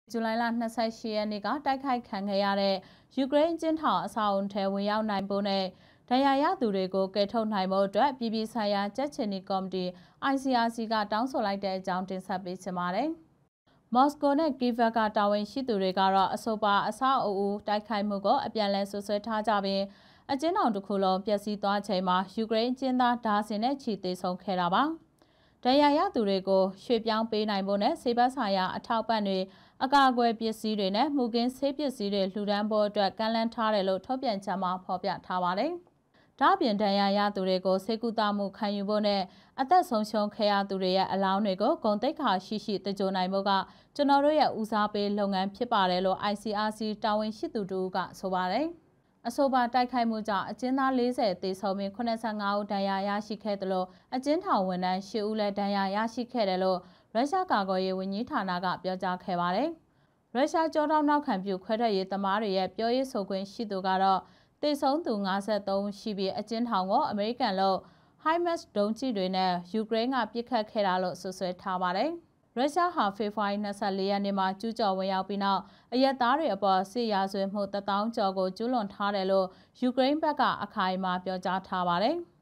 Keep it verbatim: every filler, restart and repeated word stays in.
ဇူလိုင်လ၂၈ရက်နေ့ကတိုက်ခိုက်ခံခဲ့ရတဲ့ယူကရိန်းအကျဉ်းထောင်အဆောက်အုံထဲဝင်ရောက်နိုင်ဖို့နဲ့ဒဏ်ရာရသူတွေကိုကယ်ထုတ်နိုင်ဖို့အတွက်ပြည်ပဆိုင်ရာကြက်ချင်နီကော်မတီ I C R C ကတောင်းဆိုလိုက်တဲ့အကြောင်းတင်ဆက်ပေးချင်ပါတယ်။မော်စကိုနဲ့ကီဗက်ကတာဝန်ရှိသူတွေကတော့အဆိုပါအဆောက်အဦတိုက်ခိုက်မှုကိုအပြန်အလှန်ဆွဆွဲထားကြပြီးအကျဉ်းထောင်တစ်ခုလုံးပျက်စီးသွားချိန်မှာယူကရိန်းအကျဉ်းသားဒါဇင်နဲ့ချီသေဆုံးခဲ့တာပါ။ဒဏ်ရာရသူတွေကိုရွှေ့ပြောင်းပေးနိုင်ဖို့နဲ့ဆေးဘက်ဆိုင်ရာအထောက်ပံ့တွေအကာအကွယ်ပစ္စည်းတွေနဲ့မူကင်းဆေးပစ္စည်းတွေလှူဒန်းဖို့အတွက်ကမ်းလှမ်းထားတယ်လို့ထုတ်ပြန်ချက်မှာဖော်ပြထားပါတယ်။ဒါ့အပြင်ဒဏ်ရာရသူတွေကိုဆေးကုသမှုခံယူဖို့နဲ့အသက်ဆုံးရှုံးခဲ့ရသူတွေရဲ့အလောင်းတွေကိုဂုဏ်သိက္ခာရှိရှိတကြိုနိုင်ဖို့ကကျွန်တော်တို့ရဲ့ဦးစားပေးလုပ်ငန်းဖြစ်ပါတယ်လို့ I C R C တာဝန်ရှိသူတို့ကဆိုပါတယ်။အဆိုပါတိုက်ခိုက်မှုကြောင့်အကျဉ်းသား၄၀သေဆုံးပြီး၇၅ဦးဒဏ်ရာရရှိခဲ့တယ်လို့အကျဉ်းထောင်ဝန်ထမ်း၈ဦးလည်းဒဏ်ရာရရှိခဲ့တယ်လို့ရုရှားကာကွယ်ရေးဝန်ကြီးဌာနကပြောကြားခဲ့ပါတယ်။ရုရှားကြောထောက်နောက်ခံပြုခွဲထွက်ရေးသမားတွေရဲ့ပြောရေးဆိုခွင့်ရှိသူကတော့သေဆုံးသူ၅၃ဦးရှိပြီးအကျဉ်းထောင်ကိုအမေရိကန်လို့ HIMARS ဒုံးကျည်တွေနဲ့ယူကရိန်းကပစ်ခတ်ခဲ့တာလို့ဆွဆွဲထားပါတယ်။ရုရှားဟာဖေဖော်ဝါရီ၂၄ရက်နေ့မှာကျူးကျော်ဝင်ရောက်ပြီးနောက်အရက်သားတွေအပေါ်စစ်ရာဇဝတ်မှုတသောင်းကျော်ကိုကျူးလွန်ထားတယ်လို့ယူကရိန်းဘက်ကအခိုင်အမာပြောကြားထားပါတယ်။